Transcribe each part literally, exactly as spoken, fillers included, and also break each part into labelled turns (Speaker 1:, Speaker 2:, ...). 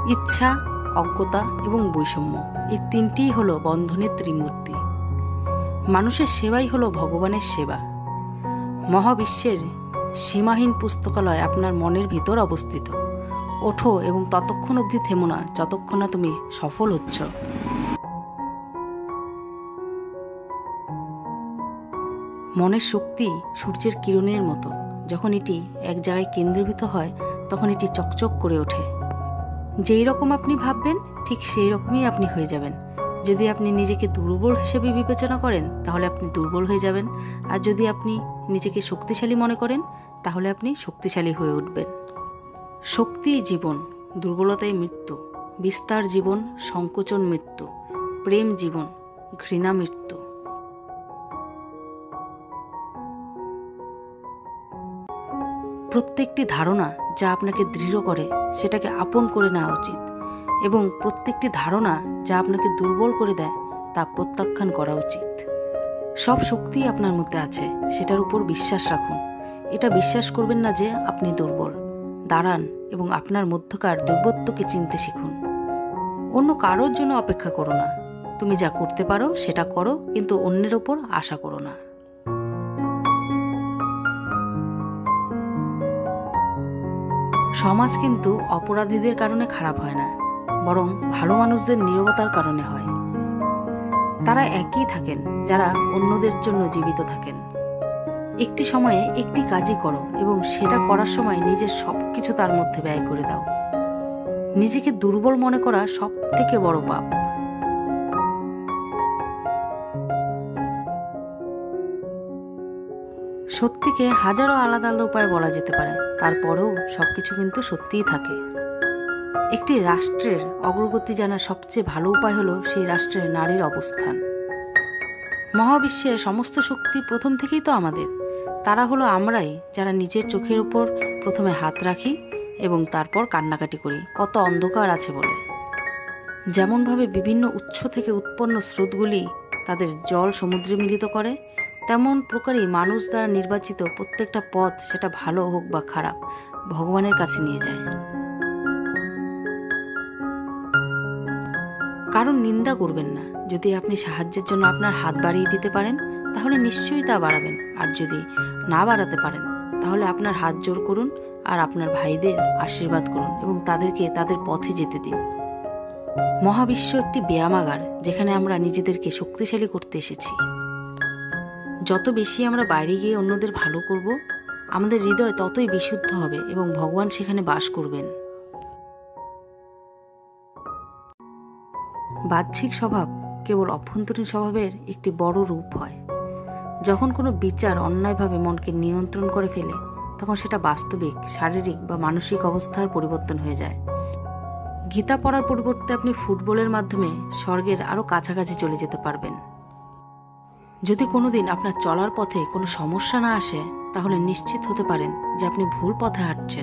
Speaker 1: ইচ্ছা, অজ্ঞতা এবং বৈষম্য, এই তিনটিই হলো বন্ধনের ত্রিমূর্তি। মানুষের সেবাই হলো ভগবানের সেবা। মহাবিশ্বের সীমাহীন পুস্তকালয় আপনার মনের ভিতর অবস্থিত। ওঠো এবং ততক্ষণ অবধি থেমো না যতক্ষণ না তুমি সফল হচ্ছ। মনের শক্তি সূর্যের কিরণের মতো। যখন এটি এক জায়গায় কেন্দ্রীভূত হয় তখন এটি চকচক করে ওঠে। যেই রকম আপনি ভাববেন ঠিক সেই রকমই আপনি হয়ে যাবেন। যদি আপনি নিজেকে দুর্বল হিসেবে বিবেচনা করেন তাহলে আপনি দুর্বল হয়ে যাবেন, আর যদি আপনি নিজেকে শক্তিশালী মনে করেন তাহলে আপনি শক্তিশালী হয়ে উঠবেন। শক্তিই জীবন, দুর্বলতাই মৃত্যু। বিস্তার জীবন, সংকোচন মৃত্যু। প্রেম জীবন, ঘৃণা মৃত্যু। প্রত্যেকটি ধারণা যা আপনাকে দৃঢ় করে সেটাকে আপন করে নেওয়া উচিত, এবং প্রত্যেকটি ধারণা যা আপনাকে দুর্বল করে দেয় তা প্রত্যাখ্যান করা উচিত। সব শক্তিই আপনার মধ্যে আছে, সেটার উপর বিশ্বাস রাখুন। এটা বিশ্বাস করবেন না যে আপনি দুর্বল। দাঁড়ান এবং আপনার মধ্যকার দৈবত্বকে চিনতে শিখুন। অন্য কারোর জন্য অপেক্ষা করো না। তুমি যা করতে পারো সেটা করো, কিন্তু অন্যের ওপর আশা করো না। সমাজ কিন্তু অপরাধীদের কারণে খারাপ হয় না, বরং ভালো মানুষদের নীরবতার কারণে হয়। তারা একই থাকেন যারা অন্যদের জন্য জীবিত থাকেন। একটি সময়ে একটি কাজই করো এবং সেটা করার সময় নিজের সব কিছু তার মধ্যে ব্যয় করে দাও। নিজেকে দুর্বল মনে করা সব থেকে বড় পাপ। সত্যিকে হাজারো আলাদা আলাদা উপায়ে বলা যেতে পারে, তারপরেও সবকিছু কিন্তু সত্যিই থাকে। একটি রাষ্ট্রের অগ্রগতি জানার সবচেয়ে ভালো উপায় হলো সেই রাষ্ট্রের নারীর অবস্থান। মহাবিশ্বের সমস্ত শক্তি প্রথম থেকেই তো আমাদের। তারা হলো আমরাই যারা নিজের চোখের উপর প্রথমে হাত রাখি এবং তারপর কান্নাকাটি করি কত অন্ধকার আছে বলে। যেমনভাবে বিভিন্ন উৎস থেকে উৎপন্ন স্রোতগুলি তাদের জল সমুদ্রে মিলিত করে, তেমন প্রকারই মানুষ দ্বারা নির্বাচিত প্রত্যেকটা পথ, সেটা ভালো হোক বা খারাপ, ভগবানের কাছে নিয়ে যায়। কারণ নিন্দা করবেন না। যদি আপনি সাহায্যের জন্য আপনার হাত বাড়িয়ে দিতে পারেন তাহলে নিশ্চয়ই তা বাড়াবেন, আর যদি না বাড়াতে পারেন তাহলে আপনার হাত জোর করুন আর আপনার ভাইদের আশীর্বাদ করুন এবং তাদেরকে তাদের পথে যেতে দিন। মহাবিশ্ব একটি ব্যায়ামাগার, যেখানে আমরা নিজেদেরকে শক্তিশালী করতে এসেছি। যত বেশি আমরা বাইরে গিয়ে অন্যদের ভালো করব, আমাদের হৃদয় ততই বিশুদ্ধ হবে এবং ভগবান সেখানে বাস করবেন। বাহ্যিক স্বভাব কেবল অভ্যন্তরীণ স্বভাবের একটি বড় রূপ হয়। যখন কোনো বিচার অন্যায়ভাবে মনকে নিয়ন্ত্রণ করে ফেলে তখন সেটা বাস্তবিক, শারীরিক বা মানসিক অবস্থার পরিবর্তন হয়ে যায়। গীতা পড়ার পরিবর্তে আপনি ফুটবলের মাধ্যমে স্বর্গের আরও কাছাকাছি চলে যেতে পারবেন। যদি কোনোদিন আপনার চলার পথে কোনো সমস্যা না আসে তাহলে নিশ্চিত হতে পারেন যে আপনি ভুল পথে হাঁটছেন।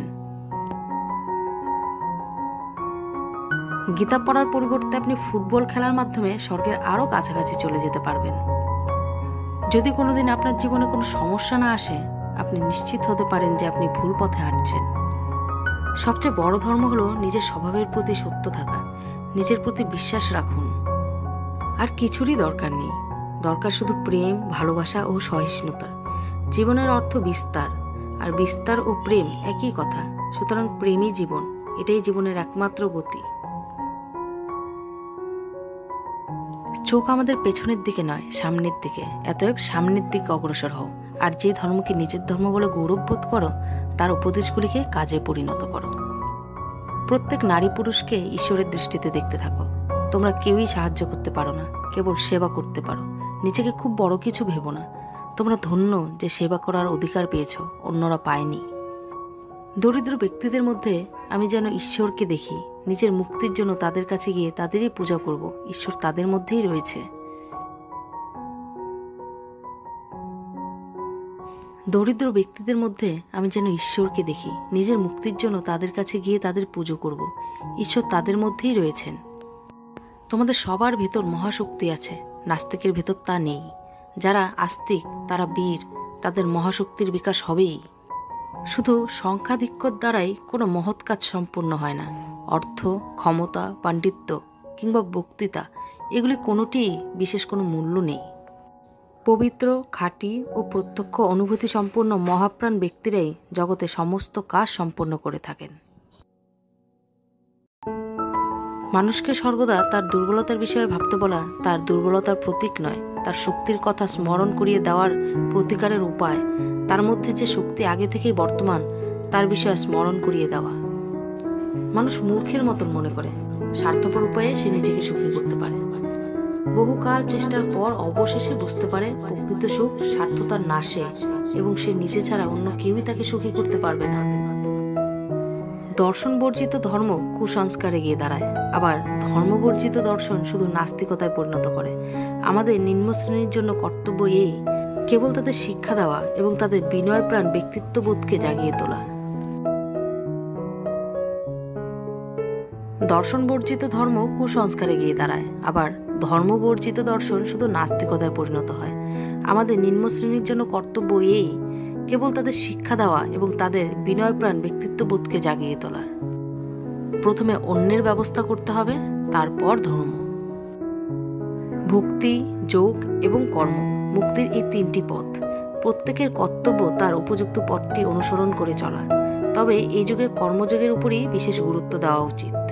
Speaker 1: গীতা পড়ার পরিবর্তে আপনি ফুটবল খেলার মাধ্যমে স্বর্গের আরও কাছাকাছি চলে যেতে পারবেন। যদি কোনোদিন আপনার জীবনে কোনো সমস্যা না আসে, আপনি নিশ্চিত হতে পারেন যে আপনি ভুল পথে হাঁটছেন। সবচেয়ে বড় ধর্ম হলো নিজের স্বভাবের প্রতি সত্য থাকা। নিজের প্রতি বিশ্বাস রাখুন। আর কিছুরই দরকার নেই, দরকার শুধু প্রেম, ভালোবাসা ও সহিষ্ণুতা। জীবনের অর্থ বিস্তার, আর বিস্তার ও প্রেম একই কথা। সুতরাং প্রেমই জীবন, এটাই জীবনের একমাত্র গতি। চোখ আমাদের পেছনের দিকে নয়, সামনের দিকে। অতএব সামনের দিকে অগ্রসর হও, আর যে ধর্মকে নিজের ধর্ম বলে গৌরববোধ করো তার উপদেশগুলিকে কাজে পরিণত করো। প্রত্যেক নারী পুরুষকে ঈশ্বরের দৃষ্টিতে দেখতে থাকো। তোমরা কেউই সাহায্য করতে পারো না, কেবল সেবা করতে পারো। নিজেকে খুব বড় কিছু ভেবো না। তোমরা ধন্য যে সেবা করার অধিকার পেয়েছো, অন্যরা পায়নি। দরিদ্র ব্যক্তিদের মধ্যে আমি যেন ঈশ্বরকে দেখি। নিজের মুক্তির জন্য তাদের কাছে গিয়ে তাদেরই পূজা করব। ঈশ্বর তাদের মধ্যেই রয়েছে। দরিদ্র ব্যক্তিদের মধ্যে আমি যেন ঈশ্বরকে দেখি। নিজের মুক্তির জন্য তাদের কাছে গিয়ে তাদের পুজো করব। ঈশ্বর তাদের মধ্যেই রয়েছেন। তোমাদের সবার ভেতর মহাশক্তি আছে, নাস্তিকের ভেতর তা নেই। যারা আস্তিক তারা বীর, তাদের মহাশক্তির বিকাশ হবেই। শুধু সংখ্যাধিক্যর দ্বারাই কোনো মহৎ কাজ সম্পূর্ণ হয় না। অর্থ, ক্ষমতা, পাণ্ডিত্য কিংবা বক্তৃতা এগুলি কোনোটিই বিশেষ কোনো মূল্য নেই। পবিত্র, খাঁটি ও প্রত্যক্ষ অনুভূতি সম্পন্ন মহাপ্রাণ ব্যক্তিরাই জগতে সমস্ত কাজ সম্পন্ন করে থাকেন। মানুষকে সর্বদা তার দুর্বলতার বিষয়ে ভাবতে বলা তার দুর্বলতার প্রতীক নয়, তার শক্তির কথা স্মরণ করিয়ে দেওয়ার প্রতিকারের উপায়, তার মধ্যে যে শক্তি আগে থেকেই বর্তমান তার বিষয়ে স্মরণ করিয়ে দেওয়া। মানুষ মূর্খের মতন মনে করে স্বার্থপর উপায়ে সে নিজেকে সুখী করতে পারে। বহুকাল চেষ্টার পর অবশেষে বুঝতে পারে প্রকৃত সুখ স্বার্থতার নাশে এবং সে নিজে ছাড়া অন্য কেউই তাকে সুখী করতে পারবে না। দর্শন বর্জিত ধর্ম কুসংস্কারে গিয়ে দাঁড়ায়, আবার ধর্মবর্জিত দর্শন শুধু নাস্তিকতায় পরিণত করে। আমাদের নিম্ন শ্রেণীর জন্য কর্তব্য এই কেবল তাদের শিক্ষা দেওয়া এবং তাদের বিনয়প্রাণ ব্যক্তিত্ববোধকে জাগিয়ে তোলা। দর্শন বর্জিত ধর্ম কুসংস্কারে গিয়ে দাঁড়ায়, আবার ধর্মবর্জিত দর্শন শুধু নাস্তিকতায় পরিণত হয়। আমাদের নিম্ন শ্রেণীর জন্য কর্তব্য এই কেবল তাদের শিক্ষা দেওয়া এবং তাদের বিনয়প্রাণ ব্যক্তিত্ববোধকে জাগিয়ে তোলা। প্রথমে অন্যের ব্যবস্থা করতে হবে, তারপর ধর্ম। ভক্তি, যোগ এবং কর্ম মুক্তির এই তিনটি পথ। প্রত্যেকের কর্তব্য তার উপযুক্ত পথটি অনুসরণ করে চলা, তবে এই যুগে কর্মযোগের উপরই বিশেষ গুরুত্ব দেওয়া উচিত।